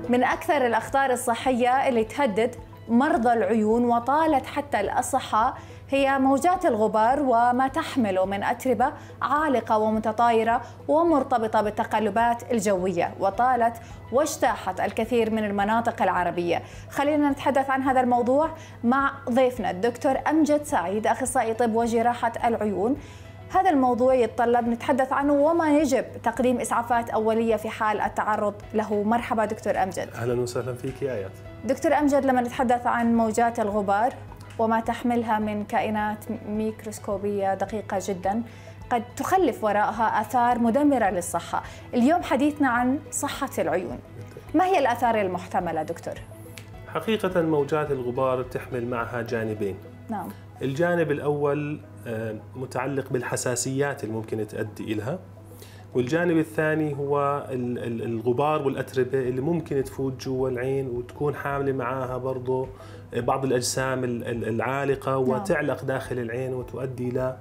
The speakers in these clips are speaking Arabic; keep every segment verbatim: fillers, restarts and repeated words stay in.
من أكثر الأخطار الصحية اللي تهدد مرضى العيون وطالت حتى الأصحاء هي موجات الغبار وما تحمله من أتربة عالقة ومتطايرة ومرتبطة بالتقلبات الجوية، وطالت واجتاحت الكثير من المناطق العربية. خلينا نتحدث عن هذا الموضوع مع ضيفنا الدكتور أمجد سعيد، أخصائي طب وجراحة العيون. هذا الموضوع يتطلب نتحدث عنه وما يجب تقديم إسعافات أولية في حال التعرض له. مرحبا دكتور أمجد. أهلا وسهلا فيك يا آيات. دكتور أمجد، لما نتحدث عن موجات الغبار وما تحملها من كائنات ميكروسكوبية دقيقة جدا قد تخلف وراءها آثار مدمرة للصحة. اليوم حديثنا عن صحة العيون. ما هي الآثار المحتملة دكتور؟ حقيقة موجات الغبار تحمل معها جانبين. نعم. الجانب الأول متعلق بالحساسيات اللي ممكن تؤدي إلها، والجانب الثاني هو الغبار والأتربة اللي ممكن تفوت جوا العين وتكون حاملة معها برضو بعض الأجسام العالقة وتعلق داخل العين وتؤدي إلى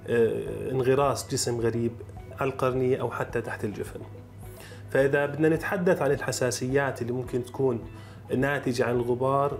انغراس جسم غريب على القرنية أو حتى تحت الجفن. فإذا بدنا نتحدث عن الحساسيات اللي ممكن تكون ناتجة عن الغبار،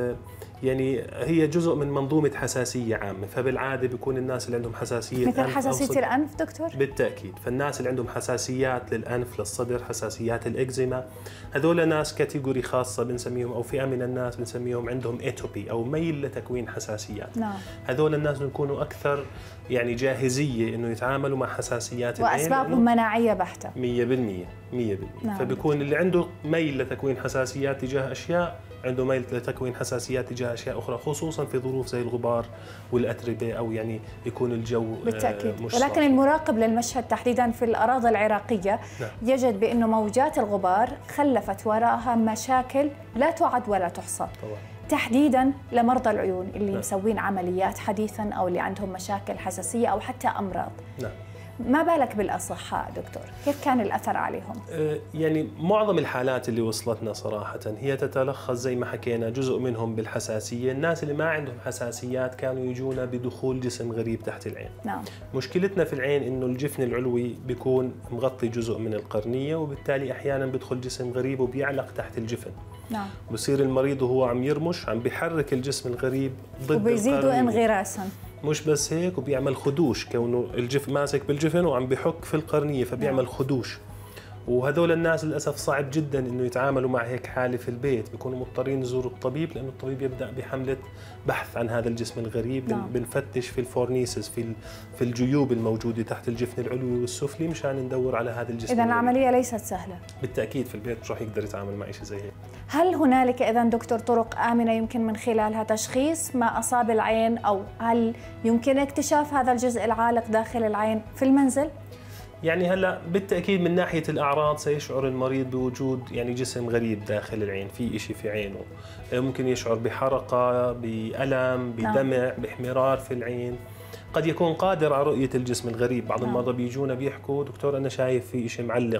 يعني هي جزء من منظومة حساسية عامة. فبالعادة بيكون الناس اللي عندهم حساسية مثل حساسية الأنف دكتور؟ بالتأكيد. فالناس اللي عندهم حساسيات للأنف، للصدر، حساسيات الإكزيما، هذول ناس كاتيجوري خاصة بنسميهم، أو فئة من الناس بنسميهم عندهم اتوبي أو ميل لتكوين حساسيات. نعم. هذول الناس بيكونوا أكثر يعني جاهزية إنه يتعاملوا مع حساسيات العين، وأسبابهم مناعية بحتة مية بالمية مية بالمية. نعم. فبيكون اللي عنده ميل لتكوين حساسيات تجاه أشياء عنده ميل لتكوين حساسيات تجاه أشياء أخرى، خصوصا في ظروف زي الغبار والأتربة، أو يعني يكون الجو بالتأكيد. مش ولكن صافي. المراقب للمشهد تحديدا في الأراضي العراقية نعم. يجد بأنه موجات الغبار خلفت وراءها مشاكل لا تعد ولا تحصى طبعا. تحديدا لمرضى العيون اللي نعم. مسوين عمليات حديثا أو اللي عندهم مشاكل حساسية أو حتى أمراض. نعم. ما بالك بالأصحاء دكتور؟ كيف كان الأثر عليهم؟ يعني معظم الحالات اللي وصلتنا صراحة هي تتلخص زي ما حكينا، جزء منهم بالحساسية. الناس اللي ما عندهم حساسيات كانوا يجونا بدخول جسم غريب تحت العين. نعم. مشكلتنا في العين إنه الجفن العلوي بيكون مغطي جزء من القرنية، وبالتالي أحيانا بيدخل جسم غريب وبيعلق تحت الجفن. نعم. بصير المريض وهو عم يرمش عم بيحرك الجسم الغريب ضد وبيزيدوا انغراسا. مش بس هيك، وبيعمل خدوش، كونه الجفن ماسك بالجفن وعم بيحك في القرنية فبيعمل خدوش. وهذول الناس للأسف صعب جدا إنه يتعاملوا مع هيك حالة في البيت، بيكونوا مضطرين يزوروا الطبيب، لأنه الطبيب يبدأ بحملة بحث عن هذا الجسم الغريب. نعم. بنفتش في الفورنيسز، في في الجيوب الموجودة تحت الجفن العلوي والسفلي مشان ندور على هذا الجسم. إذا العملية ليست سهلة. بالتأكيد في البيت مش راح يقدر يتعامل مع شيء زي هيك. هل هنالك إذا دكتور طرق آمنة يمكن من خلالها تشخيص ما أصاب العين، أو هل يمكن اكتشاف هذا الجزء العالق داخل العين في المنزل؟ يعني هلا بالتاكيد من ناحيه الاعراض سيشعر المريض بوجود يعني جسم غريب داخل العين، في شيء في عينه، ممكن يشعر بحرقه، بألم، بدمع، باحمرار في العين. قد يكون قادر على رؤيه الجسم الغريب. بعض المرضى بيجونا بيحكوا دكتور انا شايف في شيء معلق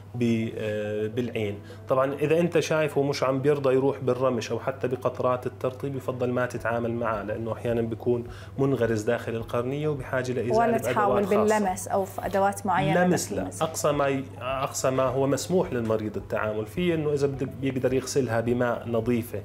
بالعين. طبعا اذا انت شايفه مش عم بيرضى يروح بالرمش او حتى بقطرات الترطيب يفضل ما تتعامل معه، لانه احيانا بيكون منغرس داخل القرنيه وبحاجه لازاله ولا بادوات تحاول خاصه. باللمس او في ادوات معينه. لمس لا، اقصى ما اقصى ما هو مسموح للمريض التعامل فيه انه اذا بيقدر يغسلها بماء نظيفه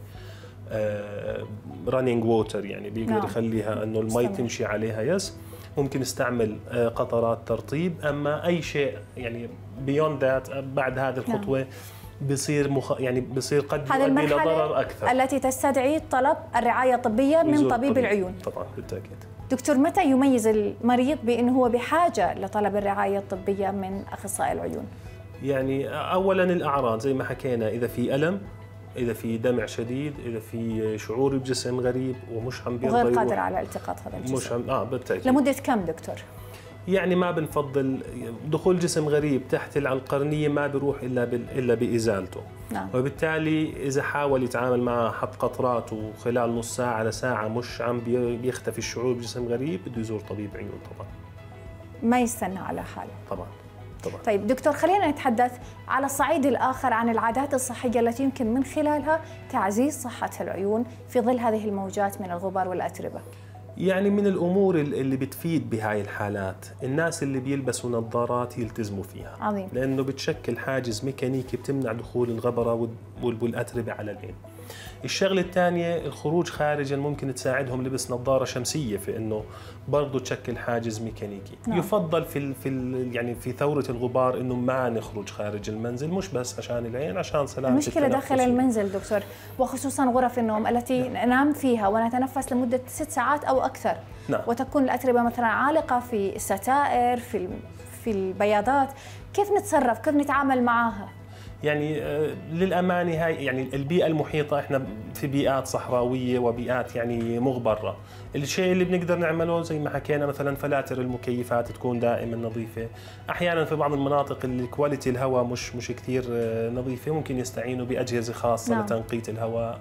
رانينج ووتر، يعني بيقدر نعم. يخليها انه المي تمشي عليها يس، ممكن يستعمل قطرات ترطيب. اما اي شيء يعني بيوند ذات بعد هذه الخطوه نعم. بصير مخ... يعني بصير قد يؤدي الى ضرر اكثر، التي تستدعي طلب الرعايه الطبيه من طبيب الطبيب. العيون. طبعا بالتاكيد. دكتور، متى يميز المريض بانه هو بحاجه لطلب الرعايه الطبيه من اخصائي العيون؟ يعني اولا الاعراض زي ما حكينا، اذا في الم، إذا في دمع شديد، إذا في شعور بجسم غريب ومش عم بيرضى وغير قادر على التقاط هذا الجسم. مش عم اه بالتأكيد. لمدة كم دكتور؟ يعني ما بنفضل دخول جسم غريب تحت القرنية، ما بيروح إلا إلا بإزالته. نعم. وبالتالي إذا حاول يتعامل معه حط قطرات وخلال نص ساعة لساعة مش عم بيختفي الشعور بجسم غريب، بده يزور طبيب عيون طبعا. ما يستنى على حاله. طبعا. طبعا. طيب دكتور، خلينا نتحدث على الصعيد الآخر عن العادات الصحية التي يمكن من خلالها تعزيز صحة العيون في ظل هذه الموجات من الغبار والأتربة. يعني من الامور اللي بتفيد بهاي الحالات الناس اللي بيلبسوا نظارات يلتزموا فيها. عظيم. لانه بتشكل حاجز ميكانيكي بتمنع دخول الغبره والاتربه على العين. الشغله الثانيه الخروج خارجا ممكن تساعدهم لبس نظاره شمسيه في انه برضه تشكل حاجز ميكانيكي. نعم. يفضل في ال في ال يعني في ثوره الغبار انه ما نخرج خارج المنزل، مش بس عشان العين، عشان سلامه المشكله داخل المنزل دكتور، وخصوصا غرف النوم التي ننام فيها ونتنفس لمده ست ساعات او اكثر. نعم. وتكون الاتربه مثلا عالقه في الستائر، في في البياضات، كيف نتصرف؟ كيف نتعامل معها؟ يعني للأمانة هاي يعني البيئة المحيطة، احنا في بيئات صحراوية وبيئات يعني مغبرة. الشيء اللي بنقدر نعمله زي ما حكينا مثلا فلاتر المكيفات تكون دائما نظيفة. أحيانا في بعض المناطق اللي كواليتي الهواء مش مش كثير نظيفة ممكن يستعينوا بأجهزة خاصة. نعم. لتنقية الهواء.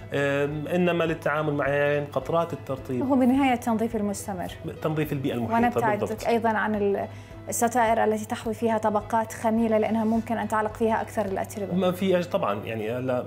إنما للتعامل مع قطرات الترطيب هو بالنهاية التنظيف المستمر، تنظيف البيئة المحيطة. ونبتعد أيضا عن الستائر التي تحوي فيها طبقات خميلة لأنها ممكن أن تعلق فيها أكثر الأتربة. ما في طبعا يعني هلا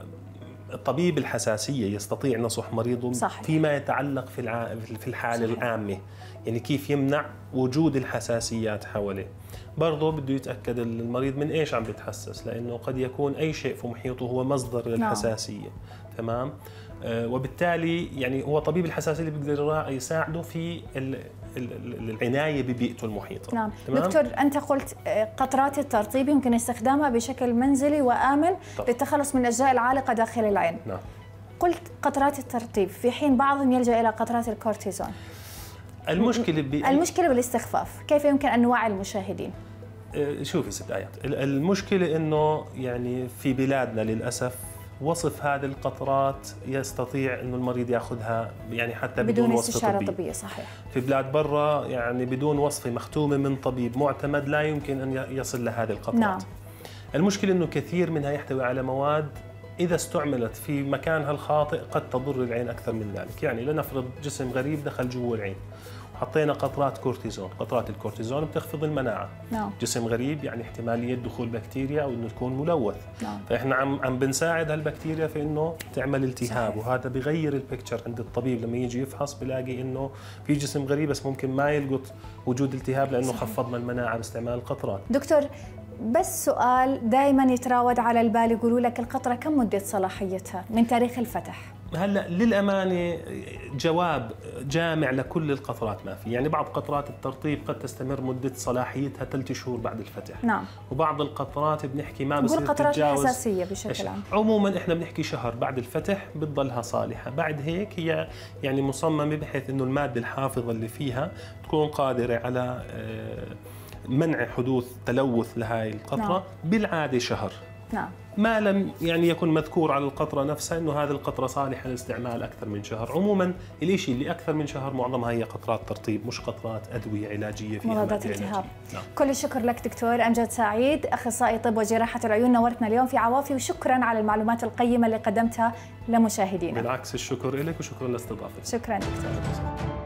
طبيب الحساسية يستطيع نصح مريضه. صحيح. فيما يتعلق في الع... في الحالة. صحيح. العامة، يعني كيف يمنع وجود الحساسيات حواليه. برضه بده يتأكد المريض من إيش عم بيتحسس، لأنه قد يكون أي شيء في محيطه هو مصدر للحساسية. نعم. تمام. آه وبالتالي يعني هو طبيب الحساسية اللي بيقدر يساعده في ال... العناية ببيئته المحيطة. نعم. دكتور أنت قلت قطرات الترطيب يمكن استخدامها بشكل منزلي وآمن. طب. للتخلص من الأجزاء العالقة داخل العين. نعم. قلت قطرات الترطيب في حين بعضهم يلجأ إلى قطرات الكورتيزون. المشكلة ب... المشكلة بالاستخفاف، كيف يمكن أن نوعي المشاهدين؟ شوفي ست آيات، المشكلة إنه يعني في بلادنا للأسف وصف هذه القطرات يستطيع انه المريض ياخذها يعني حتى بدون, بدون وصفه طبيه. طبية. صحيح. في بلاد برا يعني بدون وصفه مختومه من طبيب معتمد لا يمكن ان يصل لهذه القطرات. نعم. المشكله انه كثير منها يحتوي على مواد اذا استعملت في مكانها الخاطئ قد تضر العين اكثر من ذلك. يعني لنفرض جسم غريب دخل جوا العين حطينا قطرات كورتيزون، قطرات الكورتيزون بتخفض المناعة. نعم. جسم غريب يعني احتمالية دخول بكتيريا أو إنه تكون ملوث. نعم. فإحنا عم عم بنساعد هالبكتيريا في إنه تعمل التهاب. صحيح. وهذا بغير البيكتشر عند الطبيب لما يجي يفحص بلاقي إنه في جسم غريب بس ممكن ما يلقط وجود التهاب لأنه صحيح. خفضنا المناعة باستعمال القطرات. دكتور بس سؤال دائما يتراود على البال، يقولوا لك القطرة كم مدة صلاحيتها من تاريخ الفتح؟ هلا للامانه جواب جامع لكل القطرات ما في، يعني بعض قطرات الترطيب قد تستمر مده صلاحيتها ثلاث شهور بعد الفتح. نعم. وبعض القطرات بنحكي ما بصير تتجاوز. قطرات الحساسيه بشكل عام. عموما احنا بنحكي شهر بعد الفتح بتضلها صالحه، بعد هيك هي يعني مصممه بحيث انه الماده الحافظه اللي فيها تكون قادره على منع حدوث تلوث لهي القطره. نعم. بالعاده شهر. نعم. ما لم يعني يكن مذكور على القطرة نفسها إنه هذه القطرة صالحة للاستعمال أكثر من شهر. عموما الإشي اللي أكثر من شهر معظمها هي قطرات ترطيب مش قطرات أدوية علاجية فيها مضادات التهاب. نعم. كل الشكر لك دكتور أمجد سعيد، أخصائي طب وجراحة العيون، نورتنا اليوم في عوافي، وشكرا على المعلومات القيمة اللي قدمتها لمشاهدينا. بالعكس الشكر لك وشكرا لاستضافتك. شكرا دكتور.